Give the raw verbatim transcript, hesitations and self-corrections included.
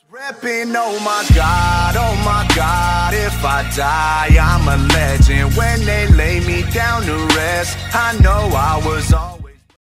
Reppin', oh my God, oh my God, if I die, I'm a legend. When they lay me down to rest, I know I was on